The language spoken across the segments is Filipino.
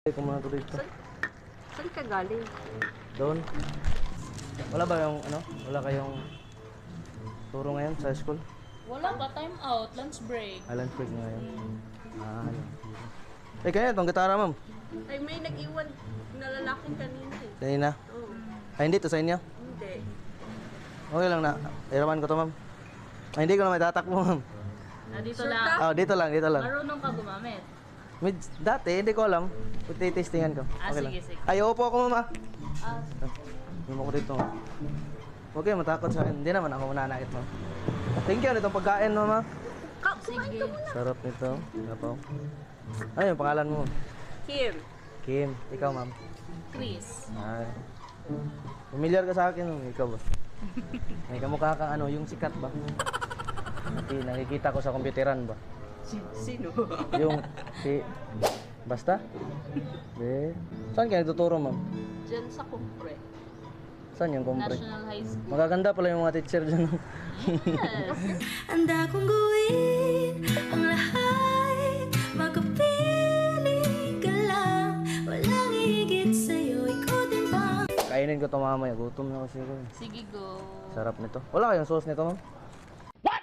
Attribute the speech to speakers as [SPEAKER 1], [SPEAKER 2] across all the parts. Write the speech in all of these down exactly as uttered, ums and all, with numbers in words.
[SPEAKER 1] Kung muna to dito.
[SPEAKER 2] Saan ka galing?
[SPEAKER 1] Doon. Wala ba yung ano? Wala kayong turo ngayon sa school?
[SPEAKER 3] Wala pa, time out, lunch break.
[SPEAKER 1] Ah, lunch break ngayon. Ah, ano. Eh, kaya itong gitara, ma'am.
[SPEAKER 2] Ay, may nag-iwan na lalaking kanina eh.
[SPEAKER 1] Kanina?
[SPEAKER 2] Oo.
[SPEAKER 1] Ay, hindi to sa inyo?
[SPEAKER 2] Hindi.
[SPEAKER 1] Okay lang na. Iraman ko to, ma'am. Ay, hindi ko na may tatakbo, ma'am.
[SPEAKER 3] Ah, dito
[SPEAKER 2] Sure
[SPEAKER 3] lang.
[SPEAKER 2] ka?
[SPEAKER 1] Ah, dito lang, dito lang.
[SPEAKER 3] Marunong ka gumamit.
[SPEAKER 1] Med dati, hindi ko alam. Titestingan ko.
[SPEAKER 3] Ah,
[SPEAKER 1] Okay
[SPEAKER 3] sige,
[SPEAKER 1] lang.
[SPEAKER 3] sige.
[SPEAKER 1] Ay, upo ako, ma'am, ah.
[SPEAKER 3] Ah,
[SPEAKER 1] Hindi ko dito. Huwag kayo matakot sa akin. Hindi naman ako mananakit, ma'am. Thank you, nitong pagkain, ma'am, ah.
[SPEAKER 2] Ka, kumain
[SPEAKER 3] sige.
[SPEAKER 2] ka muna.
[SPEAKER 1] Sarap nito. Napaw. Ano yung pangalan mo?
[SPEAKER 2] Kim.
[SPEAKER 1] Kim. Ikaw, ma'am.
[SPEAKER 3] Chris.
[SPEAKER 1] Ay. Familiar ka sa akin, ma'am. Ikaw ba? May kamukha kang ano, yung sikat ba? Hindi, nakikita ko sa computeran ba?
[SPEAKER 2] Sino?
[SPEAKER 1] Yung si... Basta? Eh, saan kayo nagtuturo, ma'am?
[SPEAKER 2] Diyan sa kumpre.
[SPEAKER 1] Saan yung kumpre?
[SPEAKER 3] National High School.
[SPEAKER 1] Magaganda pala yung mga teacher dyan.
[SPEAKER 3] Yes.
[SPEAKER 4] Handa kong gawin ang lahat, magkapiling ka lang, walang higit sa'yo, ikaw din ba?
[SPEAKER 1] Kainin ko to mamaya. Gutom na kasi ko. eh.
[SPEAKER 3] Sige, go.
[SPEAKER 1] Sarap nito. Wala kayong sauce nito, ma'am? What?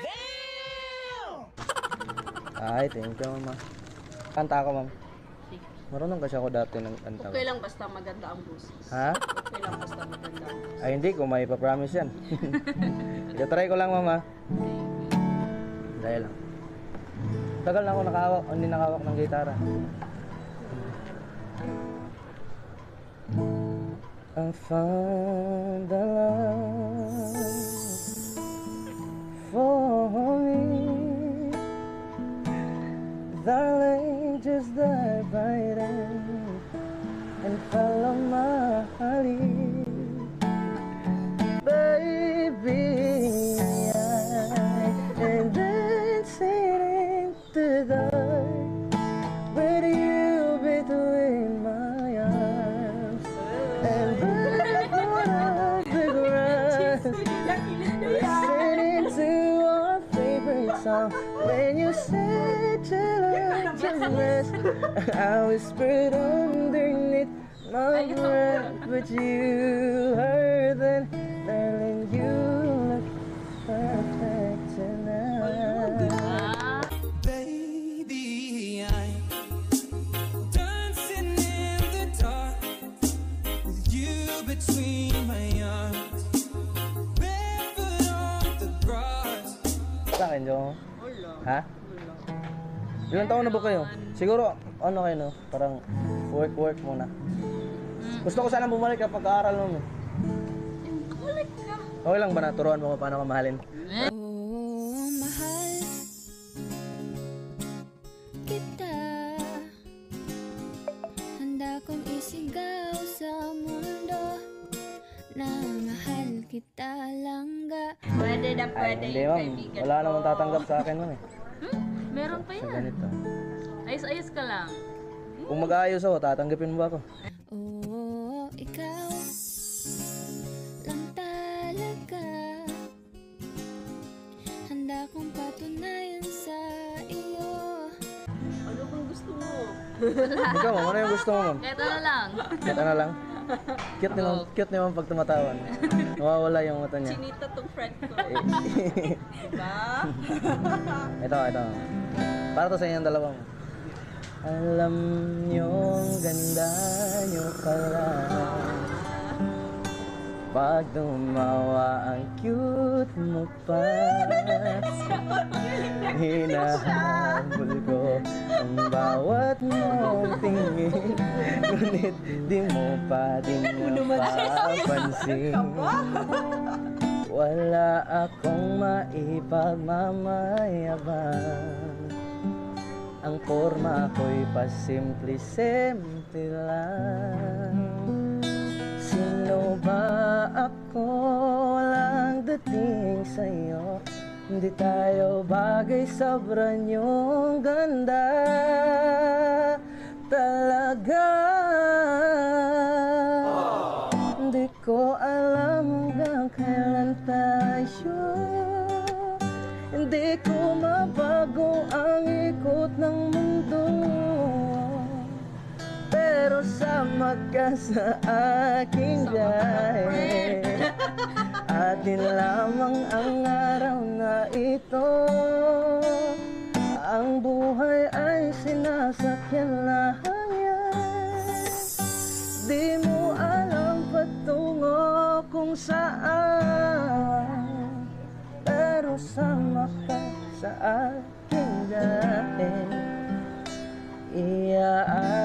[SPEAKER 1] Damn! Ay, thank you, ma'am. Kanta ako, ma'am.
[SPEAKER 3] Sige.
[SPEAKER 1] Marunong kasi ako dati ng kanta.
[SPEAKER 2] Okay lang basta maganda ang boses.
[SPEAKER 1] Ha?
[SPEAKER 2] Okay lang basta maganda ang boses.
[SPEAKER 1] Ay, hindi ko. May papromise yan. Try ko lang, mama. Dahil lang. Tagal na ako nakahawak, hindi nakahawak ng gitara. I found the love for me. Darling, just dive right in and follow my lead. Baby, I am dancing into the dark with you between my arms, and back on the grass, listening to our favorite song. When you said you like to rest, I whispered underneath my breath, but you heard that. Darling, you look perfect tonight.
[SPEAKER 3] Ah,
[SPEAKER 5] Baby, I'm dancing in the dark with you between my arms, barefoot on the grass.
[SPEAKER 1] Sa akin, Jo?
[SPEAKER 2] Wala.
[SPEAKER 1] Ha?
[SPEAKER 2] Wala.
[SPEAKER 1] Ilang taon na ba kayo? Siguro, ano kayo, no? Parang work-work muna. Gusto ko sana bumalik kapag aaral mo. eh.
[SPEAKER 2] Balik ka.
[SPEAKER 1] Okay lang ba na? Turuan mo ko paano ka mahalin?
[SPEAKER 4] Oh, mahal kita, handa kong isigaw sa mundo na mahal kita langga.
[SPEAKER 2] Pwede na
[SPEAKER 1] Ay,
[SPEAKER 2] pwede
[SPEAKER 1] hindi,
[SPEAKER 2] yung
[SPEAKER 1] ma'am.
[SPEAKER 2] kaibigan
[SPEAKER 1] Wala
[SPEAKER 2] ko.
[SPEAKER 1] namang tatanggap sa akin, ma'am. Eh.
[SPEAKER 3] meron pa
[SPEAKER 1] Sa
[SPEAKER 3] yan.
[SPEAKER 1] ganito.
[SPEAKER 3] Ayos-ayos ka lang.
[SPEAKER 1] Kung mag-aayos ako, tatanggapin mo ba ako?
[SPEAKER 4] Oh, ikaw lang talaga, handa kong patunayan sa iyo.
[SPEAKER 2] Ano bang gusto mo?
[SPEAKER 1] Ikaw, ma'am, ano yung gusto mo, ma'am?
[SPEAKER 3] Kahit ano lang.
[SPEAKER 1] Kahit ano lang? Cute naman, cute naman pag tumatawan. Nawawala yung mata niya.
[SPEAKER 2] Chinita tong friend ko.
[SPEAKER 1] Eh,
[SPEAKER 2] Diba?
[SPEAKER 1] ito, ito. Para to sa inyong dalawang. Alam niyong ganda niyo pala, pag tumawa ang cute mo pa. Hinahabol ko ang bawat mong tingin, ngunit di mo pa, di mo papansin. Wala akong maipagmamayabang, ang forma ko'y pasimple-simple lang. Sino ba ako? Walang dating sa'yo, hindi tayo bagay, sobra niyong ganda talaga. Hindi ko alam hanggang kailan tayo, hindi ko mabago ang ikot ng mundo, sama ka sa aking biyahe. Atin lamang ang araw na ito. Ang buhay ay sinasakyan langit. Di mo alam patungo kung saan, pero sama ka sa aking biyahe. Iya